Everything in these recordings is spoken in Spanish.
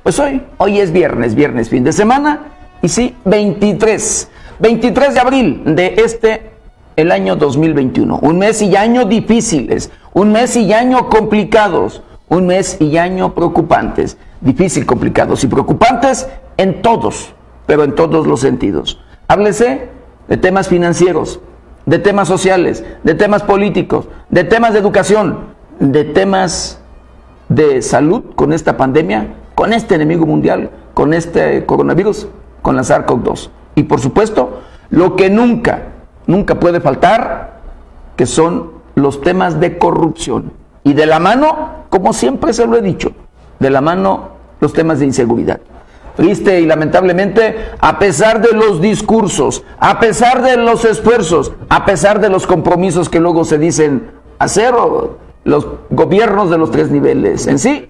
Pues hoy es viernes, fin de semana, y sí, 23 de abril de el año 2021. Un mes y año difíciles, un mes y año complicados, un mes y año preocupantes. Difícil, complicados y preocupantes en todos, pero en todos los sentidos. Háblese de temas financieros, de temas sociales, de temas políticos, de temas de educación, de temas de salud con esta pandemia, con este enemigo mundial, con este coronavirus, con la SARS-CoV-2. Y por supuesto, lo que nunca puede faltar, que son los temas de corrupción. Y de la mano, como siempre se lo he dicho, de la mano los temas de inseguridad. Triste y lamentablemente, a pesar de los discursos, a pesar de los esfuerzos, a pesar de los compromisos que luego se dicen hacer los gobiernos de los tres niveles en sí,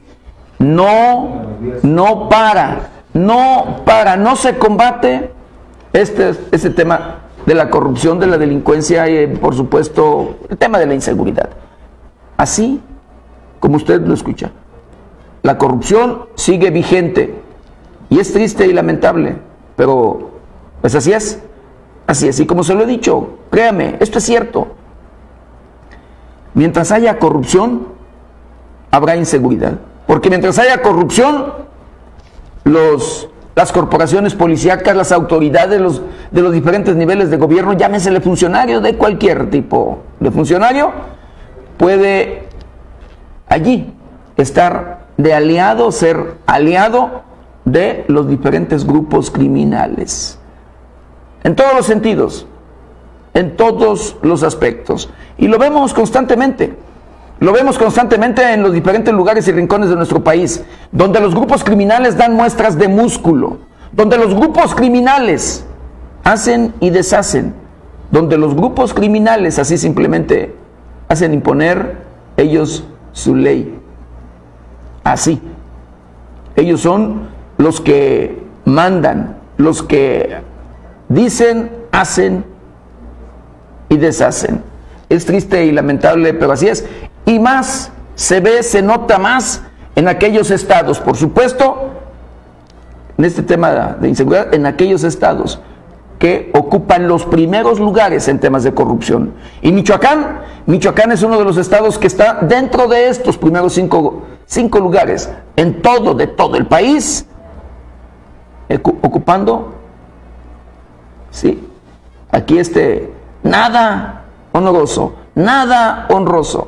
no se combate este tema de la corrupción, de la delincuencia y por supuesto el tema de la inseguridad. Así como usted lo escucha, la corrupción sigue vigente y es triste y lamentable, pero pues así es, y como se lo he dicho, créame, esto es cierto. Mientras haya corrupción, habrá inseguridad, porque mientras haya corrupción, las corporaciones policíacas, las autoridades de los diferentes niveles de gobierno, llámesele funcionario, de cualquier tipo de funcionario, puede allí estar de aliado, ser aliado de los diferentes grupos criminales. En todos los sentidos, en todos los aspectos. Y lo vemos constantemente. Lo vemos constantemente en los diferentes lugares y rincones de nuestro país, donde los grupos criminales dan muestras de músculo, donde los grupos criminales hacen y deshacen, donde los grupos criminales así simplemente hacen imponer ellos su ley. Así. Ellos son los que mandan, los que dicen, hacen y deshacen. Es triste y lamentable, pero así es. Y más se ve, se nota más en aquellos estados, por supuesto, en este tema de inseguridad, en aquellos estados que ocupan los primeros lugares en temas de corrupción. Y Michoacán es uno de los estados que está dentro de estos primeros cinco lugares de todo el país, ocupando, sí, aquí nada honroso,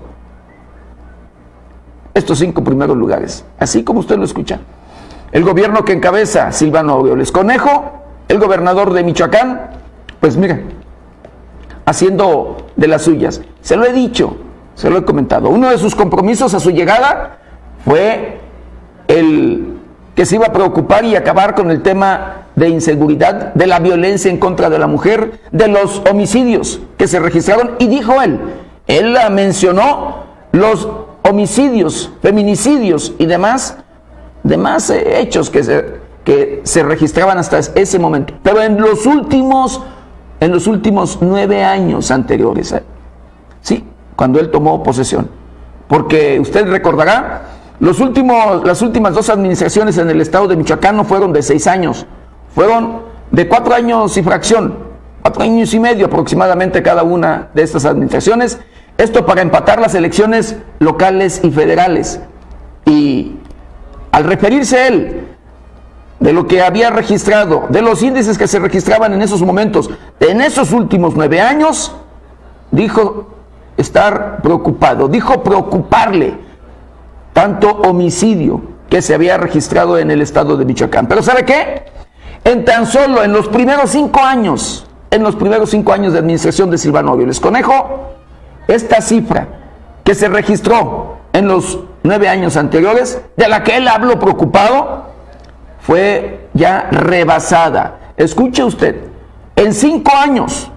estos 5 primeros lugares, así como usted lo escucha. El gobierno que encabeza Silvano Aureoles Conejo, el gobernador de Michoacán, pues mira, haciendo de las suyas. Se lo he dicho, se lo he comentado. Uno de sus compromisos a su llegada fue el que se iba a preocupar y acabar con el tema de inseguridad, de la violencia en contra de la mujer, de los homicidios que se registraron. Y dijo él mencionó los homicidios, feminicidios y demás hechos que se registraban hasta ese momento. Pero en los últimos 9 años anteriores, sí, cuando él tomó posesión. Porque usted recordará, las últimas 2 administraciones en el estado de Michoacán no fueron de 6 años, fueron de 4 años y fracción, 4 años y medio aproximadamente cada una de estas administraciones. Esto para empatar las elecciones locales y federales. Y al referirse él de lo que había registrado, de los índices que se registraban en esos momentos, en esos últimos 9 años, dijo estar preocupado, dijo preocuparle tanto homicidio que se había registrado en el estado de Michoacán. Pero ¿sabe qué? En los primeros 5 años de administración de Silvano Aureoles Conejo, esta cifra que se registró en los 9 años anteriores, de la que él habló preocupado, fue ya rebasada. Escuche usted, en 5 años,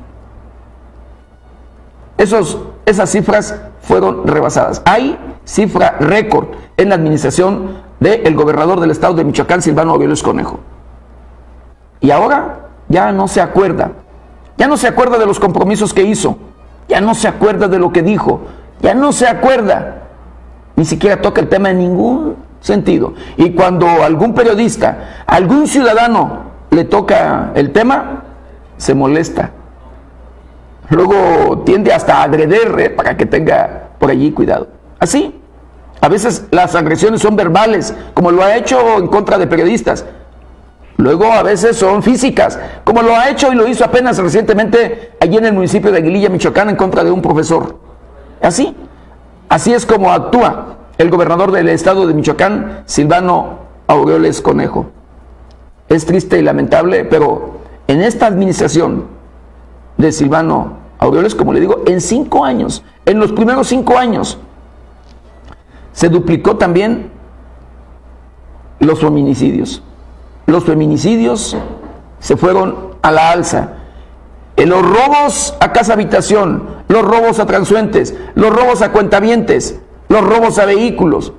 esas cifras fueron rebasadas. Hay cifra récord en la administración del gobernador del estado de Michoacán, Silvano Aureoles Conejo. Y ahora ya no se acuerda de los compromisos que hizo, ya no se acuerda de lo que dijo, ya no se acuerda, ni siquiera toca el tema en sentido. Y cuando algún periodista, algún ciudadano le toca el tema, se molesta. Luego tiende hasta a agreder, para que tenga por allí cuidado. Así, a veces las agresiones son verbales, como lo ha hecho en contra de periodistas. Luego a veces son físicas, como lo ha hecho y lo hizo apenas recientemente allí en el municipio de Aguililla, Michoacán, en contra de un profesor. Así es como actúa el gobernador del estado de Michoacán, Silvano Aureoles Conejo. Es triste y lamentable, pero en esta administración de Silvano Aureoles, como le digo, en 5 años, en los primeros 5 años, se duplicó también los feminicidios. Los feminicidios se fueron a la alza. Los robos a casa habitación, los robos a transeúntes, los robos a cuentavientes, los robos a vehículos,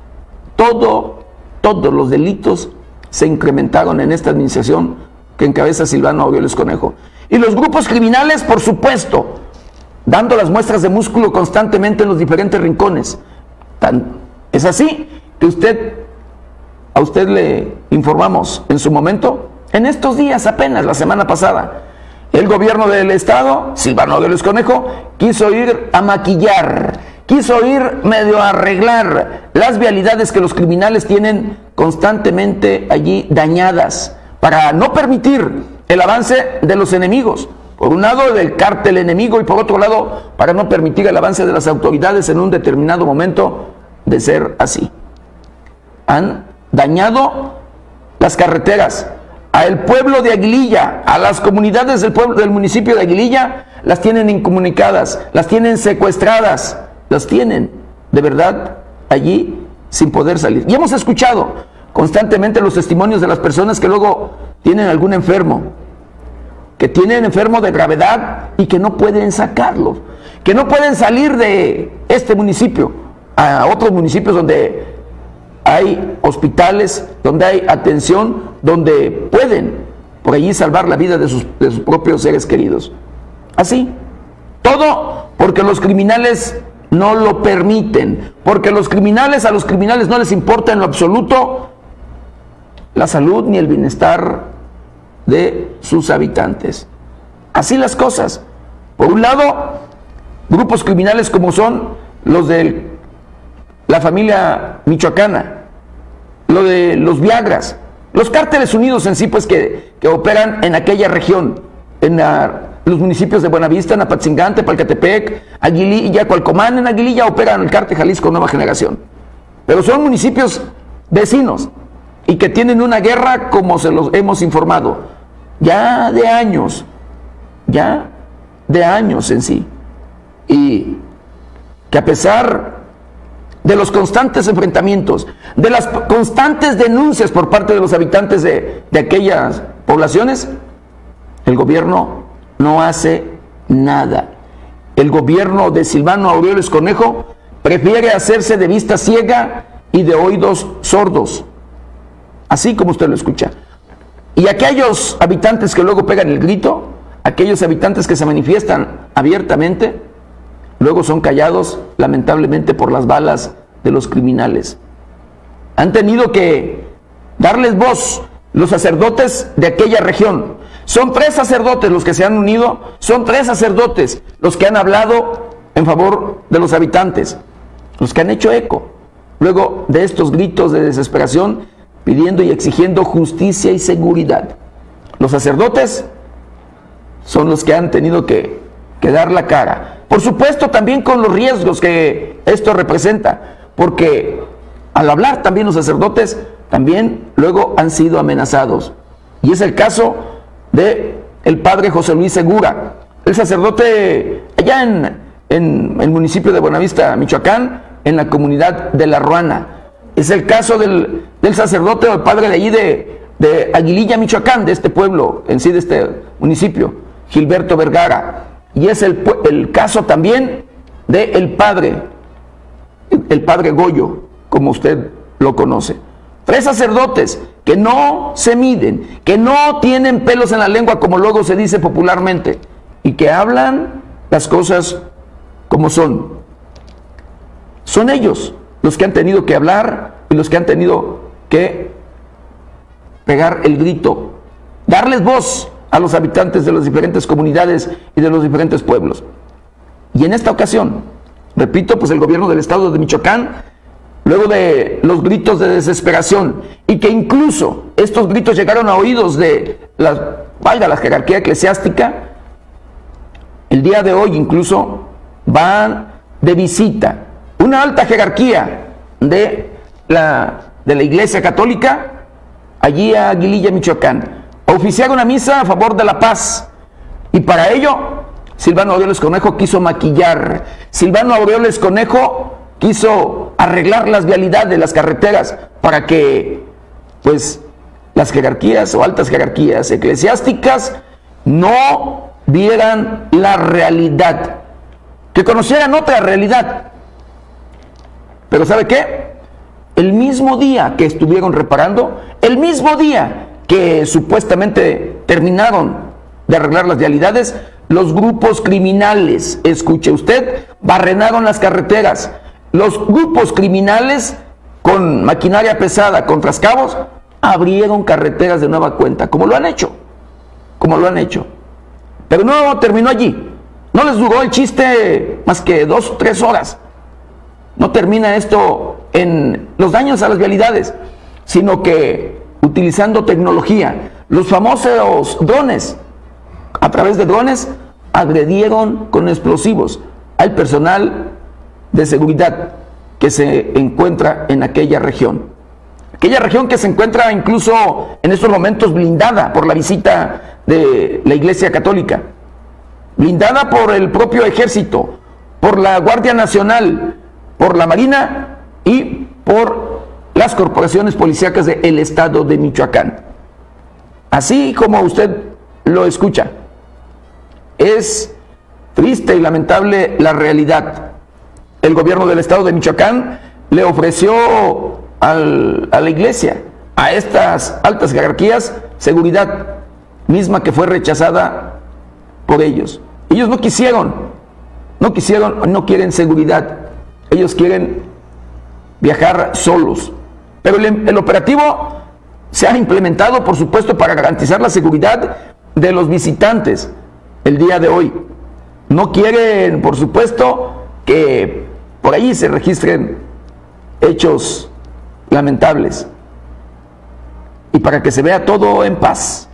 todos los delitos se incrementaron en esta administración que encabeza Silvano Aureoles Conejo. Y los grupos criminales, por supuesto, dando las muestras de músculo constantemente en los diferentes rincones. Es así que a usted le informamos en su momento, en estos días apenas, la semana pasada, el gobierno del estado, Silvano Aureoles Conejo, quiso ir a maquillar, quiso ir medio a arreglar las vialidades que los criminales tienen constantemente allí dañadas, para no permitir el avance de los enemigos. Por un lado, del cártel enemigo, y por otro lado, para no permitir el avance de las autoridades en un determinado momento. De ser así, han dañado las carreteras, al pueblo de Aguililla, a las comunidades del municipio de Aguililla, las tienen incomunicadas, las tienen secuestradas, las tienen de verdad allí sin poder salir. Y hemos escuchado constantemente los testimonios de las personas que luego tienen algún enfermo, que tienen enfermo de gravedad y que no pueden sacarlo, que no pueden salir de este municipio a otros municipios donde hay hospitales, donde hay atención, donde pueden por allí salvar la vida de sus propios seres queridos. Así, todo porque los criminales no lo permiten, porque a los criminales no les importa en lo absoluto la salud ni el bienestar de sus habitantes. Así las cosas. Por un lado, grupos criminales como son los de la familia michoacana, lo de los Viagras, los cárteles unidos en sí, pues que operan en aquella región, en los municipios de Buenavista, Apatzingán, Tepalcatepec, Aguililla, Cualcomán. En Aguililla operan el cártel Jalisco Nueva Generación, pero son municipios vecinos y que tienen una guerra, como se los hemos informado, ya de años en sí, y que a pesar de los constantes enfrentamientos, de las constantes denuncias por parte de los habitantes de aquellas poblaciones, el gobierno no hace nada. El gobierno de Silvano Aureoles Conejo prefiere hacerse de vista ciega y de oídos sordos, así como usted lo escucha. Y aquellos habitantes que luego pegan el grito, aquellos habitantes que se manifiestan abiertamente, luego son callados, lamentablemente, por las balas de los criminales. Han tenido que darles voz los sacerdotes de aquella región. Son 3 sacerdotes los que se han unido, son 3 sacerdotes los que han hablado en favor de los habitantes, los que han hecho eco, luego de estos gritos de desesperación, pidiendo y exigiendo justicia y seguridad. Los sacerdotes son los que han tenido que dar la cara. Por supuesto, también con los riesgos que esto representa, porque al hablar también los sacerdotes, también luego han sido amenazados. Y es el caso de el padre José Luis Segura, el sacerdote allá en el municipio de Buenavista, Michoacán, en la comunidad de La Ruana. Es el caso del sacerdote o el padre de allí de Aguililla, Michoacán, de este pueblo, en sí de este municipio, Gilberto Vergara. Y es el caso también del padre Goyo, como usted lo conoce. 3 sacerdotes que no se miden, que no tienen pelos en la lengua, como luego se dice popularmente, y que hablan las cosas como son. Son ellos los que han tenido que hablar, y los que han tenido que pegar el grito, darles voz a los habitantes de las diferentes comunidades y de los diferentes pueblos. Y en esta ocasión, repito, pues el gobierno del estado de Michoacán, luego de los gritos de desesperación, y que incluso estos gritos llegaron a oídos de la jerarquía eclesiástica, el día de hoy incluso van de visita una alta jerarquía de la Iglesia Católica allí a Aguililla, Michoacán, a oficiar una misa a favor de la paz. Y para ello, Silvano Aureoles Conejo quiso maquillar, Silvano Aureoles Conejo quiso arreglar las vialidades, las carreteras, para que pues las jerarquías o altas jerarquías eclesiásticas no vieran la realidad, que conocieran otra realidad. Pero ¿sabe qué? El mismo día que estuvieron reparando, el mismo día que supuestamente terminaron de arreglar las vialidades, los grupos criminales, escuche usted, barrenaron las carreteras. Los grupos criminales con maquinaria pesada, con trascabos, abrieron carreteras de nueva cuenta, como lo han hecho. Pero no terminó allí. No les duró el chiste más que 2 o 3 horas. No termina esto en los daños a las vialidades, sino que utilizando tecnología, los famosos drones, a través de drones, agredieron con explosivos al personal de seguridad que se encuentra en aquella región que se encuentra incluso en estos momentos blindada por la visita de la Iglesia Católica, blindada por el propio ejército, por la Guardia Nacional, por la Marina y por las corporaciones policíacas del estado de Michoacán. Así como usted lo escucha, es triste y lamentable la realidad. El gobierno del estado de Michoacán le ofreció a la iglesia, a estas altas jerarquías, seguridad misma que fue rechazada por ellos. Ellos no quieren seguridad, ellos quieren viajar solos. Pero el operativo se ha implementado, por supuesto, para garantizar la seguridad de los visitantes el día de hoy. No quieren, por supuesto, que por allí se registren hechos lamentables, y para que se vea todo en paz,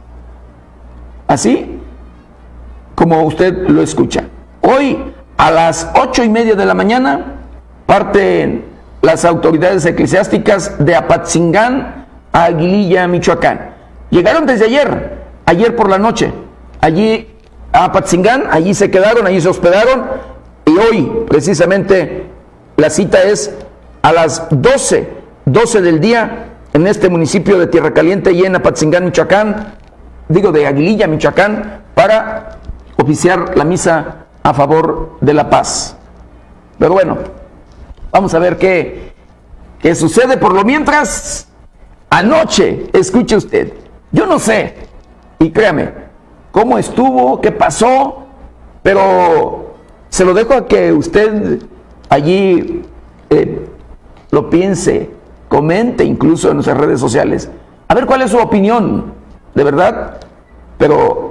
así como usted lo escucha. Hoy a las 8:30 de la mañana parten las autoridades eclesiásticas de Apatzingán a Aguililla, Michoacán. Llegaron desde ayer por la noche, allí a Apatzingán, allí se quedaron, allí se hospedaron, y hoy precisamente la cita es a las 12 del día en este municipio de Tierra Caliente y en Apatzingán, Michoacán, de Aguililla, Michoacán, para oficiar la misa a favor de la paz. Pero bueno, vamos a ver qué sucede. Por lo mientras, anoche, escuche usted, yo no sé, y créame, cómo estuvo, qué pasó, pero se lo dejo a que usted allí lo piense, comente incluso en nuestras redes sociales, a ver cuál es su opinión, de verdad. Pero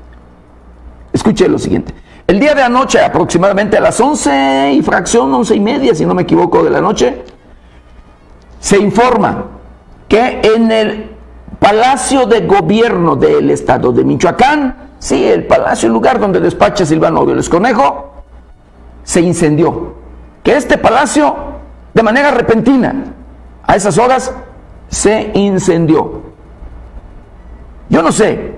escuche lo siguiente. El día de anoche, aproximadamente a las 11:30, si no me equivoco, de la noche, se informa que en el Palacio de Gobierno del estado de Michoacán, sí, el palacio, el lugar donde despacha Silvano Aureoles Conejo, se incendió. Que este palacio, de manera repentina, a esas horas, se incendió. Yo no sé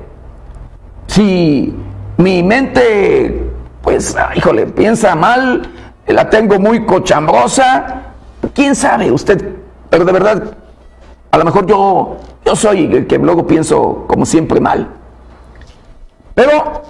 si mi mente, pues, piensa mal, la tengo muy cochambrosa, quién sabe usted, pero de verdad, a lo mejor yo soy el que luego pienso como siempre mal. Pero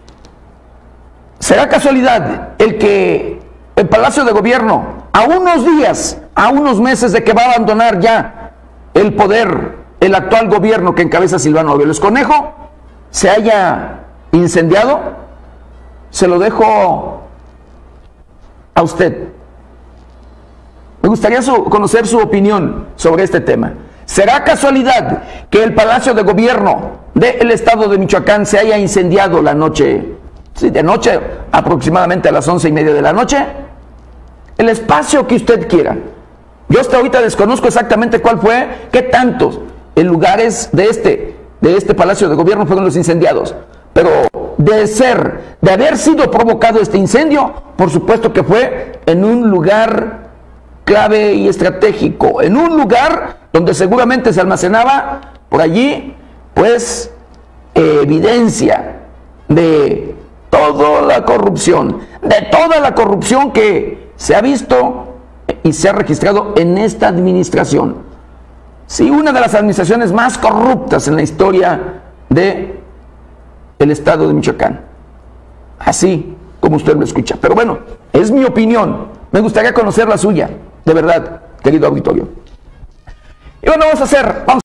será casualidad el que el Palacio de Gobierno, a unos días, a unos meses de que va a abandonar ya el poder el actual gobierno que encabeza Silvano Aureoles Conejo, se haya incendiado. Se lo dejo a usted. Me gustaría conocer su opinión sobre este tema. ¿Será casualidad que el Palacio de Gobierno del estado de Michoacán se haya incendiado la noche, sí, de noche, aproximadamente a las 11:30 de la noche? El espacio que usted quiera. Yo hasta ahorita desconozco exactamente cuál fue, qué tantos lugares de este Palacio de Gobierno fueron los incendiados. Pero de haber sido provocado este incendio, por supuesto que fue en un lugar clave y estratégico, en un lugar donde seguramente se almacenaba por allí, pues, evidencia de toda la corrupción que se ha visto y se ha registrado en esta administración. Sí, una de las administraciones más corruptas en la historia del estado de Michoacán. Así como usted lo escucha. Pero bueno, es mi opinión. Me gustaría conocer la suya, de verdad, querido auditorio. Y bueno, vamos a